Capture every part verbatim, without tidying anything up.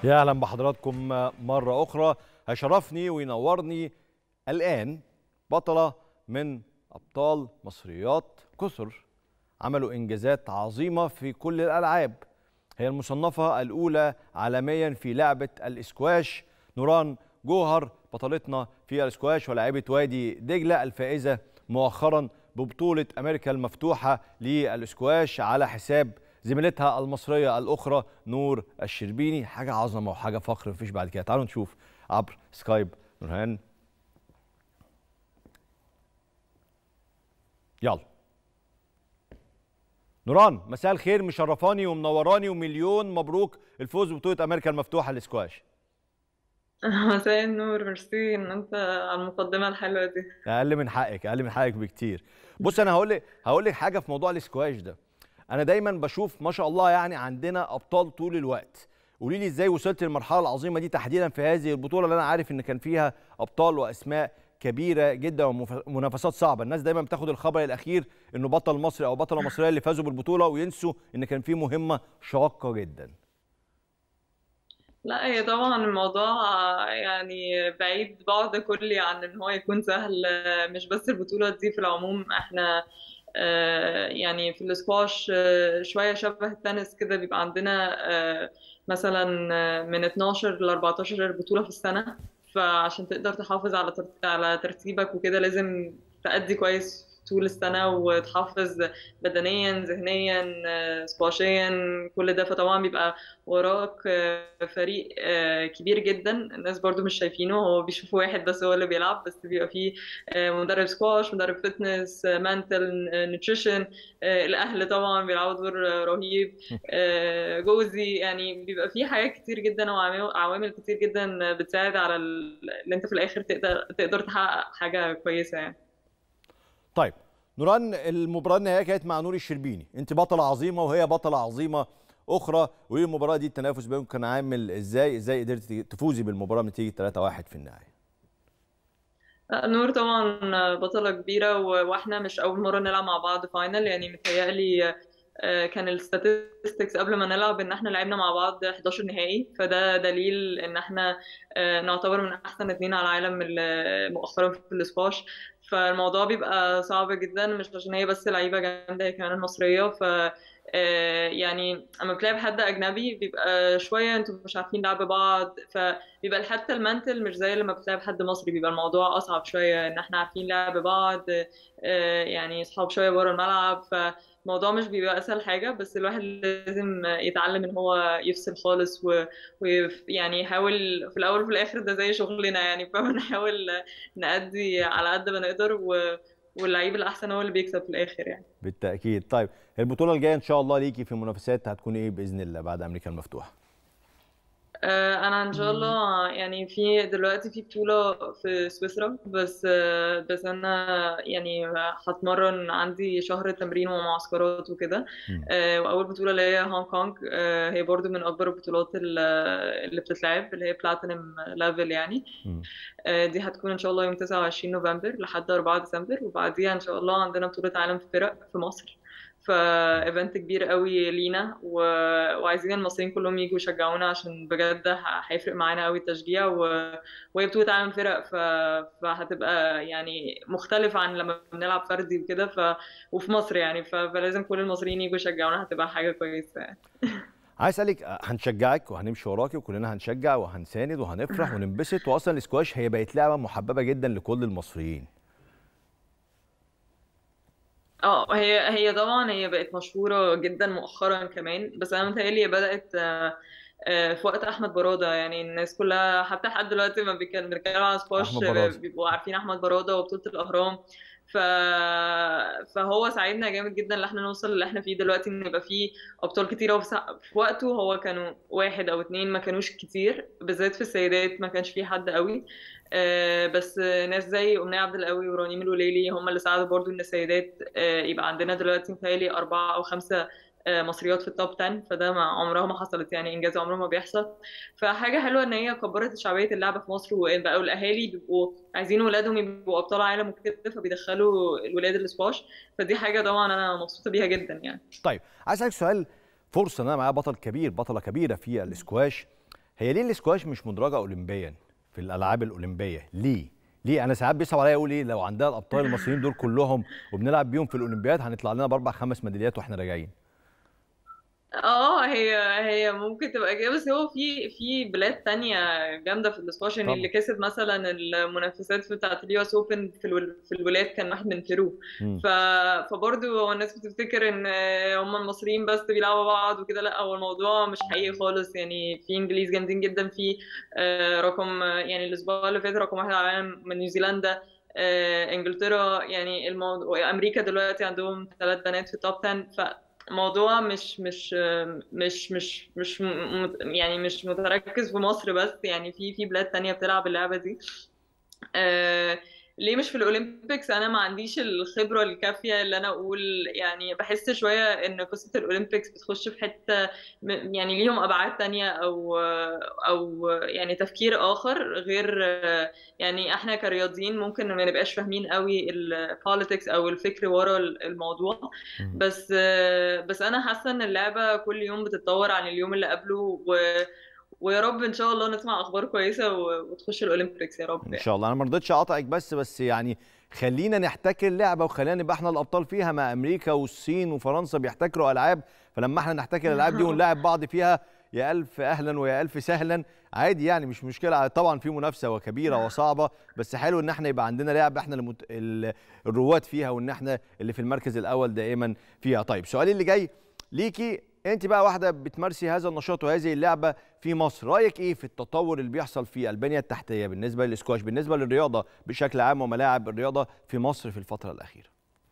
يا اهلا بحضراتكم مره اخرى. هيشرفني وينورني الان بطله من ابطال مصريات كثر عملوا انجازات عظيمه في كل الالعاب. هي المصنفه الاولى عالميا في لعبه الاسكواش، نوران جوهر، بطلتنا في الاسكواش ولاعبه وادي دجله الفائزه مؤخرا ببطوله امريكا المفتوحه للاسكواش على حساب زميلتها المصريه الاخرى نور الشربيني. حاجه عظمه وحاجه فخر مفيش بعد كده. تعالوا نشوف عبر سكايب نورهان. يلا نوران، مساء الخير، مشرفاني ومنوراني ومليون مبروك الفوز ببطوله امريكا المفتوحه للاسكواش. مساء النور، ميرسي ان انت على المقدمه الحلوه دي. اقل من حقك، اقل من حقك بكتير. بص انا هقول لك هقول لك حاجه في موضوع الاسكواش ده. انا دايما بشوف ما شاء الله يعني عندنا ابطال طول الوقت. قولي لي ازاي وصلت للمرحله العظيمه دي تحديدا في هذه البطوله اللي انا عارف ان كان فيها ابطال واسماء كبيره جدا ومنافسات صعبه. الناس دايما بتاخد الخبر الاخير انه بطل مصري او بطله مصريه اللي فازوا بالبطوله وينسوا ان كان في مهمه شاقه جدا. لا، هي طبعا الموضوع يعني بعيد بعد كلي عن ان هو يكون سهل. مش بس البطوله دي، في العموم احنا آه، يعني في الاسكواش آه، شويه شبه التنس كده. بيبقى عندنا آه، مثلا آه، من اتناشر ل اربعتاشر بطوله في السنه. فعشان تقدر تحافظ على ترت- على ترتيبك وكده لازم تأدي كويس طول السنة وتحافظ بدنيا ذهنيا آه، سكواشيا، كل ده. فطبعا بيبقى وراك آه، فريق آه، كبير جدا. الناس برضو مش شايفينه، هو بيشوفوا واحد بس هو اللي بيلعب، بس بيبقى فيه آه، مدرب سكواش، مدرب فتنس، مانتل نيوتريشن، الأهل طبعا بيلعبوا دور آه، رهيب، آه، جوزي. يعني بيبقى فيه حاجات كتير جدا وعوامل كتير جدا بتساعد على ال- اللي انت في الآخر تقدر تقدر تحقق حاجة كويسة يعني. طيب نوران، المباراه النهائيه كانت مع نور الشربيني، انت بطله عظيمه وهي بطله عظيمه اخرى، وايه المباراه دي التنافس بينكم كان عامل ازاي؟ ازاي قدرتي تفوزي بالمباراه بنتيجه ثلاثة واحد في النهايه؟ لا، نور طبعا بطلة كبيرة، و- واحنا مش أول مرة نلعب مع بعض فاينل. يعني متهيألي آه، كان الستاتستكس قبل ما نلعب ان احنا لعبنا مع بعض حداشر نهائي، فده دليل ان احنا آه، نعتبر من احسن اتنين على العالم ال- مؤخرا في الاسكواش. فالموضوع بيبقى صعب جدا، مش عشان هي بس لعيبة جامدة، هي كمان المصرية. ف آه، يعني اما بتلعب حد اجنبي بيبقى شويه انتوا مش عارفين لعب بعض، فبيبقى حتى المنتل مش زي لما بتلعب حد مصري. بيبقى الموضوع اصعب شويه ان احنا عارفين لعب بعض، آه، يعني اصحاب شويه بره الملعب. ف الموضوع مش بيبقى اسهل حاجه، بس الواحد لازم يتعلم ان هو يفصل خالص، ويعني يحاول. في الاول وفي الاخر ده زي شغلنا يعني، فبنحاول نأدي على قد ما نقدر، و... واللعيب الاحسن هو اللي بيكسب في الاخر يعني. بالتاكيد. طيب البطوله الجايه ان شاء الله ليكي في منافسات هتكون ايه باذن الله بعد امريكا المفتوحه؟ آه، انا ان شاء الله يعني في دلوقتي في بطولة في سويسرا، بس آه، بس انا يعني هتمرن، عندي شهر تمرين ومعسكرات وكده. مم. آه، واول بطولة اللي هي هونج كونج، آه، هي برضو من اكبر البطولات ال- اللي بتتلعب، اللي هي بلاتينم ليفل يعني. مم. آه، دي هتكون ان شاء الله يوم تسعة وعشرين نوفمبر لحد اربعة ديسمبر، وبعديها ان شاء الله عندنا بطولة عالم في فرق في مصر. فايفنت كبير قوي لينا، و... وعايزين المصريين كلهم يجوا يشجعونا، عشان بجد ه- هيفرق معانا قوي التشجيع، و... وهي بطولة عالم فرق. ف... فهتبقى يعني مختلفة عن لما بنلعب فردي وكده. ف... وفي مصر يعني، ف... فلازم كل المصريين يجوا يشجعونا، هتبقى حاجة كويسة يعني. عايز اسالك، آه، هنشجعك وهنمشي وراكي وكلنا هنشجع وهنساند وهنفرح وننبسط، واصلا الاسكواش هي بقت لعبه محببه جدا لكل المصريين. اه، هي هي طبعا هي بقت مشهورة جدا مؤخرا كمان، بس انا متهيألي هي بدأت آه، آه، في وقت احمد برادة. يعني الناس كلها حتى لحد دلوقتي ما بيكن- بيتكلموا على سكواش احمد آه، براده. بيبقوا عارفين احمد برادة وبطولة الاهرام. ف... فهو ساعدنا جامد جدا ان احنا نوصل اللي احنا فيه دلوقتي، ان يبقى فيه ابطال كتير. وفي سا- في وقته هو كانوا واحد او اتنين، ما كانوش كتير، بالذات في السيدات ما كانش فيه حد قوي. آه، بس آه، ناس زي أمنية عبد القوي ورنيم الوليلي هم اللي ساعدوا برضو ان السيدات آه، يبقى عندنا دلوقتي متهيألي أربعة أو خمسة آه، مصريات في التوب عشرة. فده ما عمرها ما حصلت يعني، إنجاز عمره ما بيحصل. فحاجة حلوة إن هي كبرت شعبية اللعبة في مصر، وبقوا الأهالي بيبقوا عايزين ولادهم يبقوا أبطال عالم وكده، فبيدخلوا الولاد الاسكواش. فدي حاجة طبعا أنا مبسوطة بيها جدا يعني. طيب عايز اسالك سؤال، فرصه ان انا معايا بطل كبير، بطله كبيره في الاسكواش، هي ليه الاسكواش مش مدرجه اولمبيا في الالعاب الاولمبيه؟ ليه؟ ليه انا ساعات بيصعب عليا اقول ايه لو عندنا الابطال المصريين دول كلهم وبنلعب بيهم في الاولمبياد هنطلع لنا باربع خمس ميداليات واحنا راجعين. اه، هي هي ممكن تبقى كده، بس هو في في بلاد تانية جامدة في الاسكواش. يعني اللي طبعا. كسب مثلا المنافسات بتاعة اليو اس اوبن في الول- في الولاد كان واحد من بيرو. امم. ف فبرضه هو الناس بتفتكر ان هم المصريين بس بيلعبوا بعض وكده، لا هو الموضوع مش حقيقي خالص. يعني في انجليز جامدين جدا، في آه، رقم يعني الاسبوع اللي فات رقم واحد على العالم من نيوزيلندا، آه، انجلترا. يعني الموضوع امريكا دلوقتي عندهم ثلاث بنات في التوب عشرة. موضوع مش مش مش مش مش م- يعني مش متركز في مصر بس، يعني في في بلاد تانية بتلعب اللعبة دي. آه ليه مش في الأولمبيكس؟ أنا ما عنديش الخبرة الكافية اللي أنا أقول. يعني بحس شوية إن قصة الأولمبيكس بتخش في حتة م- يعني ليهم أبعاد تانية، أو أو يعني تفكير آخر غير. يعني إحنا كرياضيين ممكن ما نبقاش فاهمين قوي البوليتكس أو الفكر ورا الموضوع. بس بس أنا حاسة إن اللعبة كل يوم بتتطور عن اليوم اللي قبله، و ويا رب ان شاء الله نسمع اخبار كويسه و- وتخش الاولمبيكس يا رب ان يعني. شاء الله. انا ما رضيتش اقاطعك بس بس يعني خلينا نحتكر اللعبه وخلينا نبقى احنا الابطال فيها، ما امريكا والصين وفرنسا بيحتكروا العاب، فلما احنا نحتكر الالعاب دي ونلاعب بعض فيها يا الف اهلا ويا الف سهلا. عادي يعني مش مشكله. طبعا في منافسه وكبيره وصعبه، بس حلو ان احنا يبقى عندنا لعبه احنا المت... ال- الرواد فيها، وان احنا اللي في المركز الاول دائما فيها. طيب سؤالي اللي جاي ليكي، انت بقى واحده بتمارسي هذا النشاط وهذه اللعبه في مصر، رايك ايه في التطور اللي بيحصل في البنيه التحتيه بالنسبه للسكواش، بالنسبه للرياضه بشكل عام وملاعب الرياضه في مصر في الفتره الاخيره؟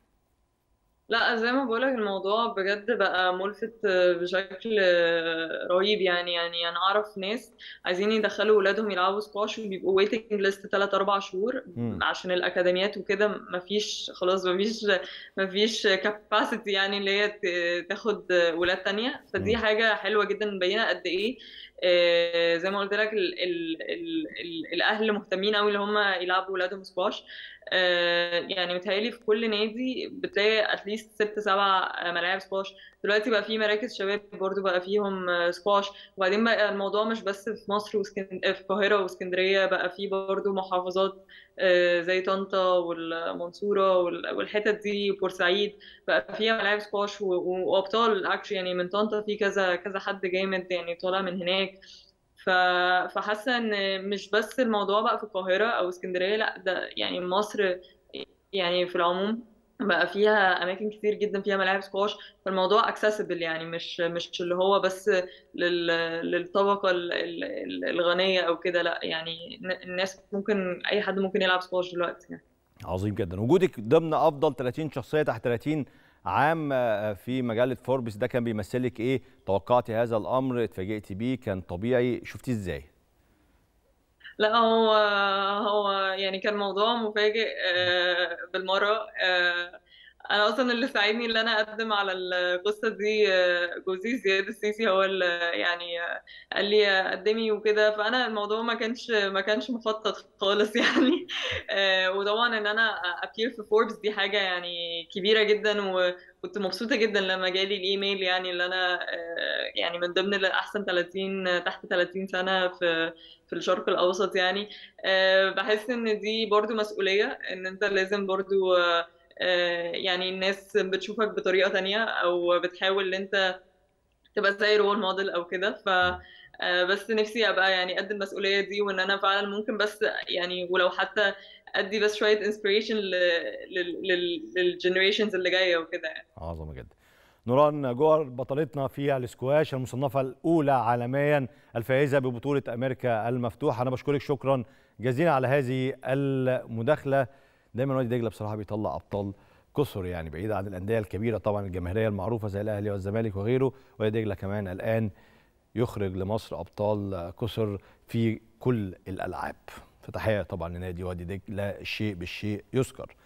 لا، زي ما بقولك الموضوع بجد بقى ملفت بشكل رهيب. يعني يعني انا اعرف ناس عايزين يدخلوا ولادهم يلعبوا سكواش وبيبقوا ويتنج ليست ثلاثة أربعة شهور امم. عشان الاكاديميات وكده. مفيش خلاص، مفيش مفيش كاباسيتي يعني اللي هي ت- تاخد ولاد تانية. فدي امم. حاجة حلوة جدا مبينة قد ايه. آه، زي ما قلت لك ال ال ال ال الاهل مهتمين قوي اللي هم يلعبوا ولادهم سكواش. آه، يعني متهيألي في كل نادي بتلاقي اتليست ست سبع ملاعب سكواش. دلوقتي بقى في مراكز شباب برضو بقى فيهم آه، سكواش. وبعدين بقى الموضوع مش بس في مصر واسكن... في القاهرة واسكندرية، بقى في برضو محافظات آه، زي طنطا والمنصورة وال- والحتت دي وبورسعيد بقى فيها ملاعب سكواش و- و- وأبطال اكشلي. يعني من طنطا في كذا كذا حد جامد يعني طالع من هناك. ف... فحاسه ان مش بس الموضوع بقى في القاهره او اسكندريه، لا ده يعني مصر يعني في العموم بقى فيها اماكن كتير جدا فيها ملاعب سكواش. فالموضوع اكسسبل يعني مش مش اللي هو بس لل... للطبقه ال- ال- الغنيه او كده، لا يعني الناس ممكن اي حد ممكن يلعب سكواش دلوقتي يعني. عظيم جدا. وجودك ضمن افضل ثلاثين شخصيه تحت ثلاثين عام آه، في مجله فوربس ده كان بيمثلك ايه؟ توقعتي هذا الامر؟ اتفاجئتي بيه؟ كان طبيعي؟ شفتيه ازاي؟ لا، هو هو يعني كان موضوع مفاجئ آه، بالمرة. آه، أنا أصلا اللي ساعدني إن أنا أقدم على القصة دي آه، جوزي زياد السيسي، هو اللي يعني آه، قال لي قدمي وكده. فأنا الموضوع ما كانش ما كانش مخطط خالص يعني. آه، وطبعا إن أنا أبير في فوربس دي حاجة يعني كبيرة جدا، وكنت مبسوطة جدا لما جالي الإيميل يعني اللي أنا آه، يعني من ضمن الأحسن ثلاثين تحت ثلاثين سنة في في الشرق الأوسط يعني. آه، بحس إن دي برضو مسؤولية، إن أنت لازم برضو آه، آه، يعني الناس بتشوفك بطريقة تانية أو بتحاول إن أنت تبقى زي رول موديل أو كده. ف آه، بس نفسي أبقى يعني قد المسؤولية دي، وإن أنا فعلا ممكن بس يعني ولو حتى أدي بس شوية انسبيريشن للجنريشنز اللي جاية وكده يعني. عظمه جدا. نوران جوهر بطلتنا في الاسكواش المصنفه الاولى عالميا الفائزه ببطوله امريكا المفتوحه، انا بشكرك شكرا جزيلا على هذه المداخله. دايما وادي دجله بصراحه بيطلع ابطال كثر، يعني بعيد عن الانديه الكبيره طبعا الجماهيريه المعروفه زي الاهلي والزمالك وغيره، وادي دجله كمان الان يخرج لمصر ابطال كثر في كل الالعاب. فتحيه طبعا لنادي وادي دجله، الشيء بالشيء يذكر.